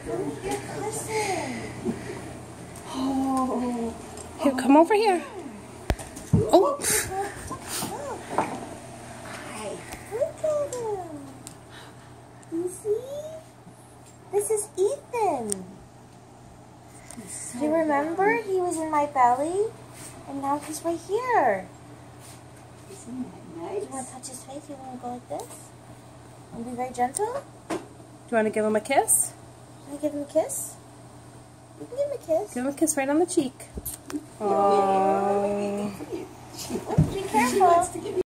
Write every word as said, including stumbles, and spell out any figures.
Oh. Here, come over here. Oh. Hi. Look at him. You see? This is Ethan. So Do you remember? He was in my belly, and now he's right here. Isn't that nice? Do you want to touch his face? You want to go like this? And be very gentle? Do you want to give him a kiss? Can I give him a kiss? You can give him a kiss. Give him a kiss right on the cheek. Aww. Be careful.